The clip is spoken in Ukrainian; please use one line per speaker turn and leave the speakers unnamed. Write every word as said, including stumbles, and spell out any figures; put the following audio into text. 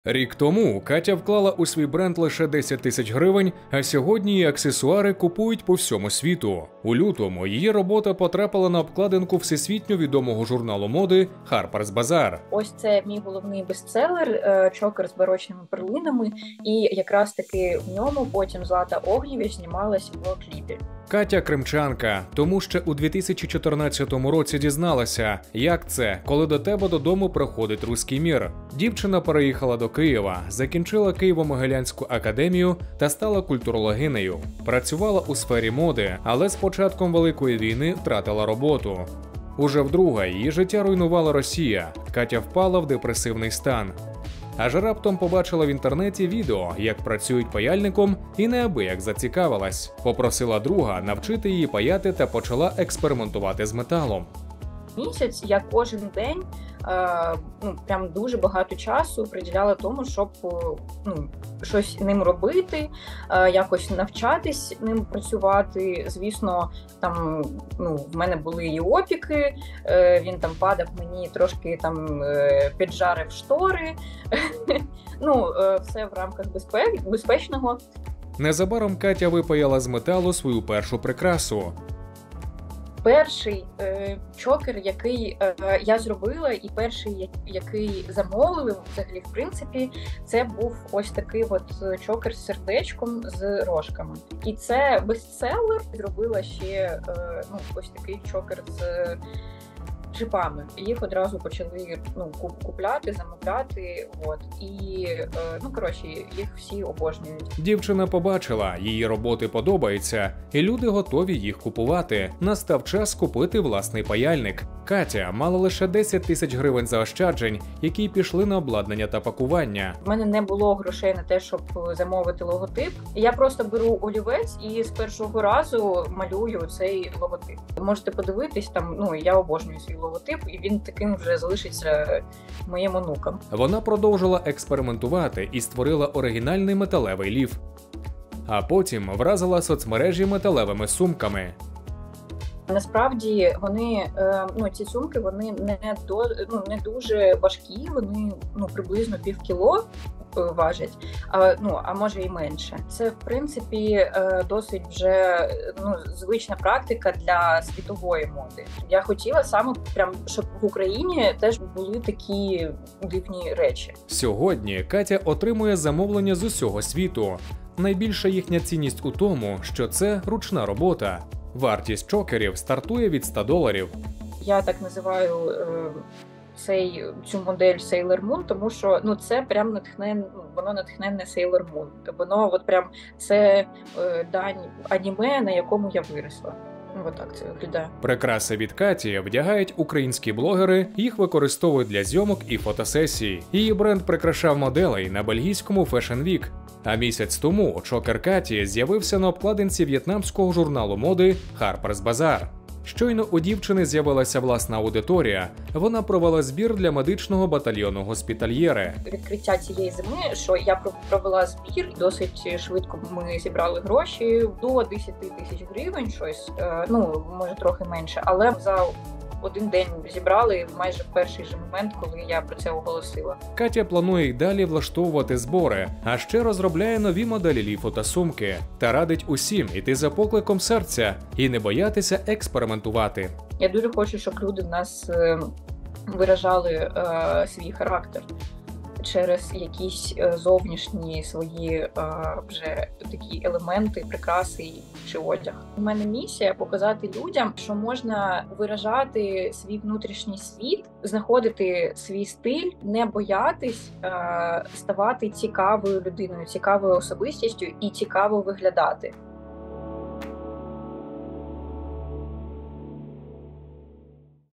Рік тому Катя вклала у свій бренд лише десять тисяч гривень, а сьогодні її аксесуари купують по всьому світу. У лютому її робота потрапила на обкладинку всесвітньо відомого журналу моди Harper's Bazaar.
Ось це мій головний бестселер «Чокер з барочними перлинами», і якраз таки в ньому потім Злата Огнєвіч знімалась в кліпі.
Катя кримчанка, тому ще у дві тисячі чотирнадцятому році дізналася, як це, коли до тебе додому приходить руський мір. Дівчина переїхала до Києва, закінчила Києво-Могилянську академію та стала культурологинею. Працювала у сфері моди, але з початком Великої війни втратила роботу. Уже вдруге її життя руйнувала Росія. Катя впала в депресивний стан. Аж раптом побачила в інтернеті відео, як працюють паяльником, і неабияк зацікавилась. Попросила друга навчити її паяти та почала експериментувати з металом.
Місяць я кожен день е, ну, прям дуже багато часу приділяла тому, щоб ну, щось ним робити, е, якось навчатись ним працювати. Звісно, там ну, в мене були і опіки, е, він там падав мені, трошки там е, піджарив штори. Ну, е, все в рамках безпек, безпечного.
Незабаром Катя випаяла з металу свою першу прикрасу.
Перший е, чокер, який е, я зробила, і перший, який замовили, взагалі, в принципі, це був ось такий от чокер з сердечком з рожками. І це бестселер. Зробила ще е, ну, ось такий чокер з шипами. Їх одразу почали ну, купляти, замовляти. От. І, е, ну, коротше, їх всі обожнюють.
Дівчина побачила, її роботи подобаються, і люди готові їх купувати. Настав час купити власний паяльник. Катя мала лише десять тисяч гривень заощаджень, які пішли на обладнання та пакування.
В мене не було грошей на те, щоб замовити логотип. Я просто беру олівець і з першого разу малюю цей логотип. Можете подивитись, там, ну, я обожнюю свій логотип, і він таким вже залишиться моїм онукам.
Вона продовжила експериментувати і створила оригінальний металевий ліф. А потім вразила соцмережі металевими сумками.
Насправді вони, ну, ці сумки, вони не, до, ну, не дуже важкі, вони ну, приблизно пів кіло важать, а, ну, а може і менше. Це, в принципі, досить вже ну, звична практика для світової моди. Я хотіла саме, прям, щоб в Україні теж були такі дивні речі.
Сьогодні Катя отримує замовлення з усього світу. Найбільша їхня цінність у тому, що це ручна робота. Вартість чокерів стартує від ста доларів.
Я так називаю е, цей, цю модель Sailor Moon, тому що ну, це прям натхнен, воно натхненне Sailor Moon. Воно от прям це е, дань аніме, на якому я виросла. Ось так це виглядає.
Прикраси від Каті вдягають українські блогери, їх використовують для зйомок і фотосесій. Її бренд прикрашав моделей на бельгійському Fashion Week. А місяць тому чокер Каті з'явився на обкладинці в'єтнамського журналу моди Harper's Bazaar. Щойно у дівчини з'явилася власна аудиторія, вона провела збір для медичного батальйону госпітальєри.
Відкриття цієї зими, що я провела збір, досить швидко ми зібрали гроші, до десять тисяч гривень, щось, ну, може трохи менше, але за один день зібрали майже в перший же момент, коли я про це оголосила.
Катя планує й далі влаштовувати збори, а ще розробляє нові моделі ліфу та сумки. Та радить усім іти за покликом серця і не боятися експериментувати.
Я дуже хочу, щоб люди в нас е, виражали е, свій характер через якісь зовнішні свої а, вже такі елементи, прикраси чи одяг. У мене місія показати людям, що можна виражати свій внутрішній світ, знаходити свій стиль, не боятись а, ставати цікавою людиною, цікавою особистістю і цікаво виглядати.